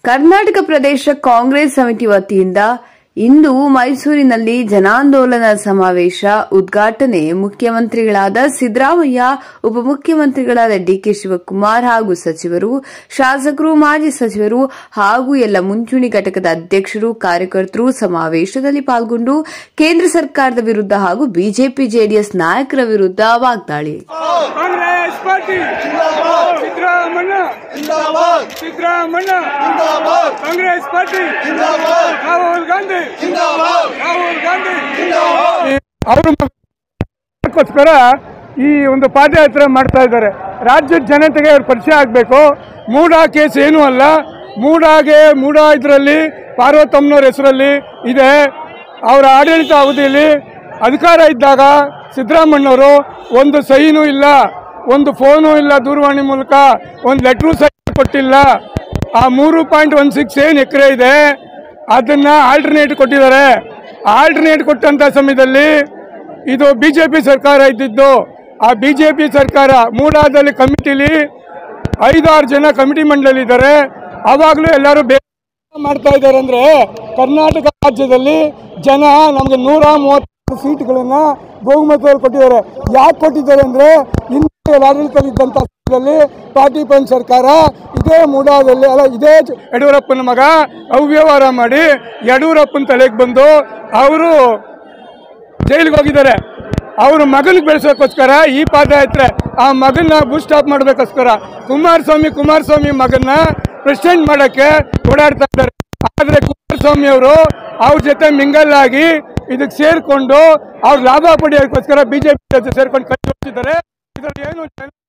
ಕರ್ನಾಟಕ ಪ್ರದೇಶ ಕಾಂಗ್ರೆಸ್ ಸಮಿತಿ ವತಿಯಿಂದ ಇಂದು ಮೈಸೂರಿನಲ್ಲಿ ಜನಾಂದೋಲನ ಸಮಾವೇಶ ಉದ್ಘಾಟನೆ ಮುಖ್ಯಮಂತ್ರಿಗಳಾದ ಸಿದ್ದರಾಮಯ್ಯ, ಉಪಮುಖ್ಯಮಂತ್ರಿಗಳಾದ ಡಿಕೆ ಶಿವಕುಮಾರ್ ಹಾಗೂ ಸಚಿವರು, ಶಾಸಕರು, ಮಾಜಿ ಸಚಿವರು ಹಾಗೂ ಎಲ್ಲ ಮುಂಚೂಣಿ ಘಟಕದ ಅಧ್ಯಕ್ಷರು, ಕಾರ್ಯಕರ್ತರು ಸಮಾವೇಶದಲ್ಲಿ ಪಾಲ್ಗೊಂಡು ಕೇಂದ್ರ ಸರ್ಕಾರದ ವಿರುದ್ಧ ಹಾಗೂ ಬಿಜೆಪಿ ಜೆಡಿಎಸ್ ನಾಯಕರ ವಿರುದ್ಧ ವಾಗ್ದಾಳಿ. ಕಾಂಗ್ರೆಸ್ ಪಾರ್ಟಿ ಸಿದ್ದರಾಮಯ್ಯ ಕಾಂಗ್ರೆಸ್ ಪಾರ್ಟಿ ರಾಹುಲ್ ಗಾಂಧಿ ಅವರಿಗೋಸ್ಕರ ಈ ಒಂದು ಪಾದಯಾತ್ರೆ ಮಾಡ್ತಾ ಇದ್ದಾರೆ. ರಾಜ್ಯದ ಜನತೆಗೆ ಅವ್ರ ಪರಿಚಯ ಆಗಬೇಕು. ಮೂಡ ಕೇಸ್ ಏನೂ ಅಲ್ಲ. ಮೂಡ ಇದರಲ್ಲಿ ಪಾರ್ವತಮ್ಮನವ್ರ ಹೆಸರಲ್ಲಿ ಇದೆ. ಅವರ ಆಡಳಿತ ಅವಧಿಯಲ್ಲಿ ಅಧಿಕಾರ ಇದ್ದಾಗ ಸಿದ್ದರಾಮಯ್ಯನವರು ಒಂದು ಸಹಿನೂ ಇಲ್ಲ, ಒಂದು ಫೋನು ಇಲ್ಲ, ದೂರವಾಣಿ ಮೂಲಕ ಒಂದು ಲೆಟ್ರೂ ಸಹಿ ಕೊಟ್ಟಿಲ್ಲ. ಆ 3.16 ಏನು ಎಕರೆ ಇದೆ ಅದನ್ನ ಆಲ್ಟರ್ನೇಟ್ ಕೊಟ್ಟಿದ್ದಾರೆ. ಆಲ್ಟರ್ನೇಟ್ ಕೊಟ್ಟಂತ ಸಮಯದಲ್ಲಿ ಇದು ಬಿಜೆಪಿ ಸರ್ಕಾರ ಇದ್ದಿದ್ದು. ಆ ಬಿಜೆಪಿ ಸರ್ಕಾರ ಮೂಡಾದಲ್ಲಿ ಕಮಿಟಿಲಿ 5-6 ಜನ ಕಮಿಟಿ ಮಂಡಳಿ ಇದ್ದಾರೆ. ಆವಾಗಲೂ ಎಲ್ಲರೂ ಮಾಡ್ತಾ ಇದ್ದಾರೆ. ಅಂದ್ರೆ ಕರ್ನಾಟಕ ರಾಜ್ಯದಲ್ಲಿ ಜನ ನಮ್ಗೆ 130 ಸೀಟ್ಗಳನ್ನ ಬಹುಮತದಲ್ಲಿ ಕೊಟ್ಟಿದ್ದಾರೆ. ಯಾಕೆ ಕೊಟ್ಟಿದ್ದಾರೆ ಅಂದ್ರೆ ಆಡಳಿತವಿದ್ದಂತ ಪಾರ್ಟಿ ಪಂಚ್ ಸರ್ಕಾರ ಇದೇ ಮೂಡಾದಲ್ಲಿ ಅಲ್ಲ, ಇದೇ ಯಡಿಯೂರಪ್ಪನ ಮಗ ಅವ್ಯವಹಾರ ಮಾಡಿ ಯಡಿಯೂರಪ್ಪನ ತಲೆಗೆ ಬಂದು ಅವರು ಜೈಲಿಗೆ ಹೋಗಿದ್ದಾರೆ. ಅವ್ರ ಮಗನಿಗೆ ಬೆಳೆಸೋಕ್ಕೋಸ್ಕರ ಈ ಪಾದಯಾತ್ರೆ. ಆ ಮಗನ್ನ ಬೂಸ್ಟ್ ಅಪ್ ಮಾಡಬೇಕೋಸ್ಕರ ಕುಮಾರಸ್ವಾಮಿ ಮಗನ್ನ ಪ್ರೆಸಿಡೆಂಟ್ ಮಾಡಕ್ಕೆ ಓಡಾಡ್ತಾ ಇದ್ದಾರೆ. ಆದ್ರೆ ಕುಮಾರಸ್ವಾಮಿ ಅವರು ಅವ್ರ ಜೊತೆ ಮಿಂಗಲ್ ಆಗಿ ಇದಕ್ಕೆ ಸೇರ್ಕೊಂಡು ಅವ್ರ ಲಾಭ ಪಡೆಯೋಕ್ಕೋಸ್ಕರ ಬಿಜೆಪಿ ಜೊತೆ ಸೇರ್ಕೊಂಡು ಕೈ ಜೋಡಿಸಿದ್ದಾರೆ. ಇದರಲ್ಲಿ ಏನು